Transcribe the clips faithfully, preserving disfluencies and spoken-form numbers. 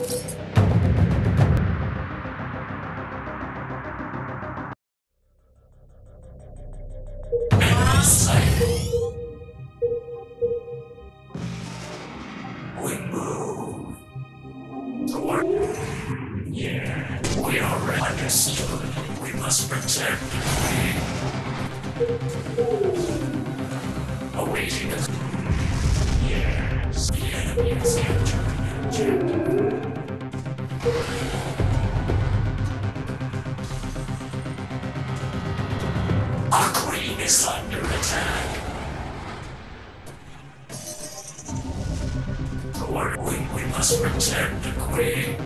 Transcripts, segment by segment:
We move toward. Yeah, we already understood. We must protect the queen. Awaiting us. Yes, the enemy is capturing the objective. Our queen is under attack. Toward we, we must protect the queen.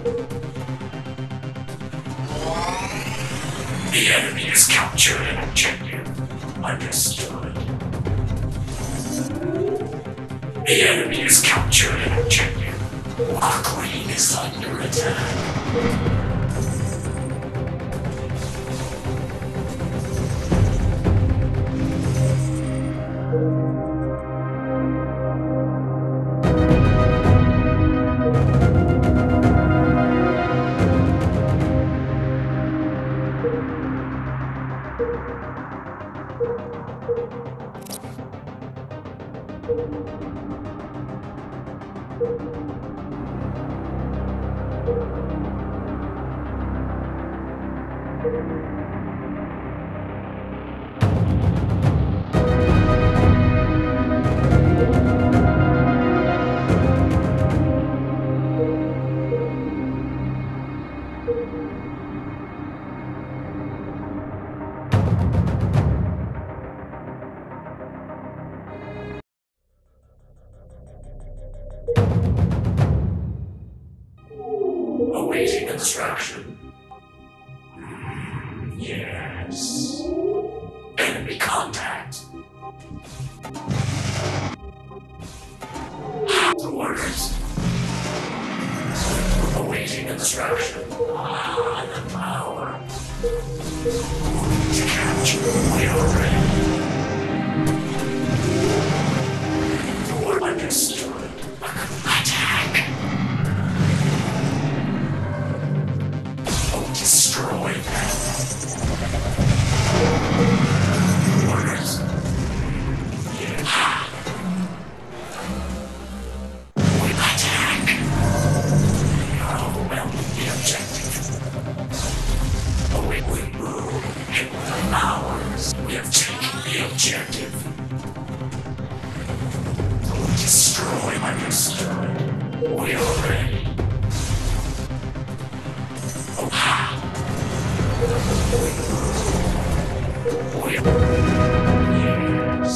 The enemy is captured an objective. Understood. The enemy is captured an objective. Our queen is under attack. Awaiting instruction. Yes. Enemy contact. The orders. Awaiting instruction. Ah, the power. To capture, we are ready. The word understood. Attack. Destroy them. Orders. Yeah. We attack. We are overwhelming the objective. Oh, we, we move. It was ours. We have taken the objective. Destroy understood. We are ready. We are. Yes.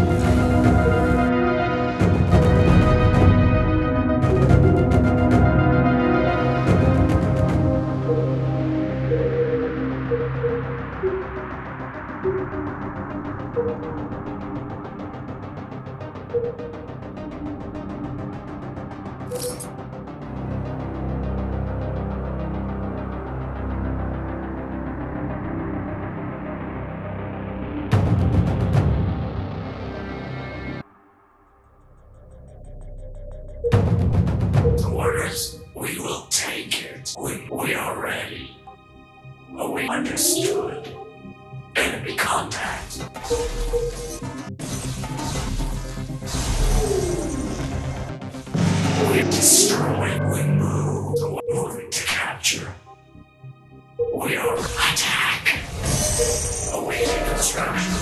Orders, we will take it. We, we are ready. Oh, we understood. Enemy contact. We destroy, we move. Moving to capture. We are attack. Awaiting instruction.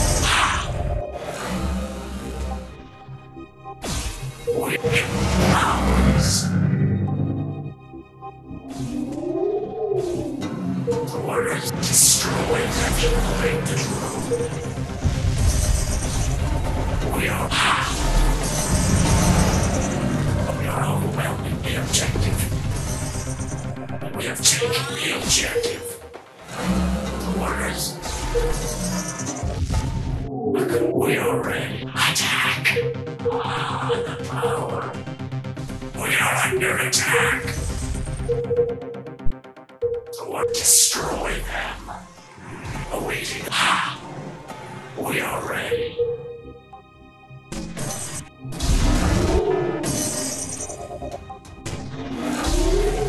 We ours. Orders destroy everything that move. We are We are overwhelming the objective. We have taken the objective. Orders. We are ready. Attack. Ah, the power. We are under attack. Or destroy them. Awaiting. Ah, we are ready.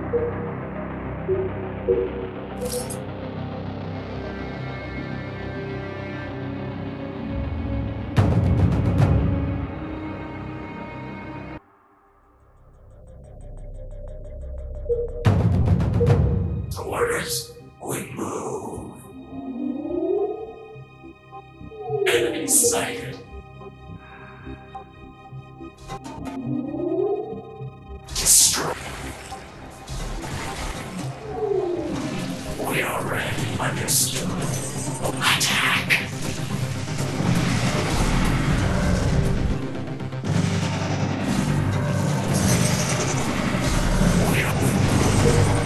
Orders, we move. Enemy sighted. Destroy. We are ready. Understood. Attack. We are.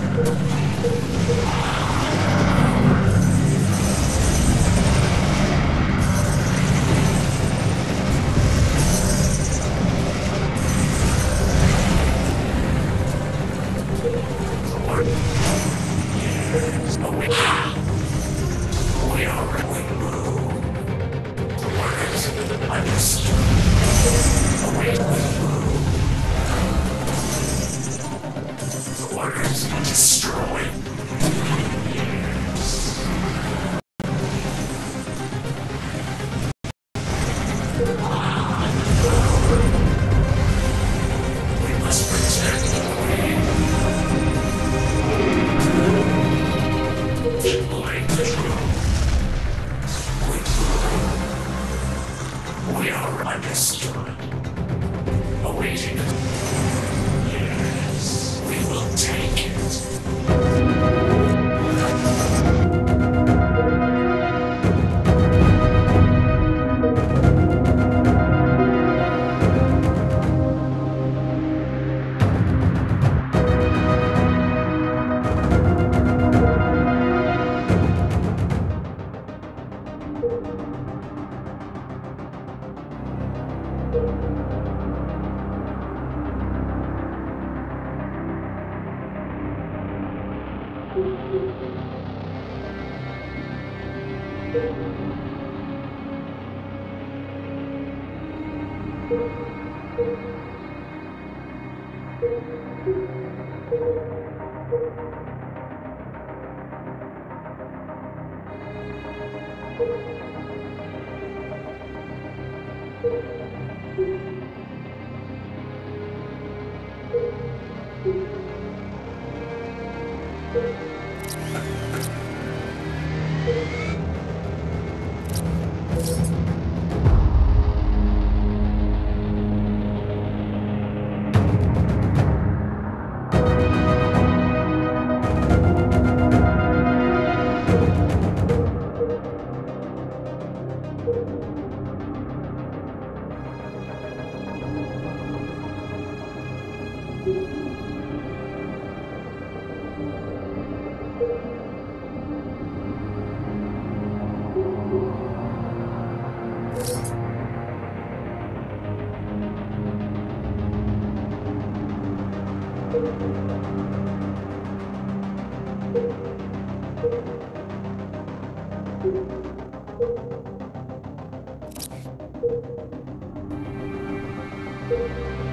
We are ready. Orders. Understood. Await. Orders. Destroy. We must protect the queen. Deploying the drone. We, we are understood. Awaiting it. Yes, we will take it. You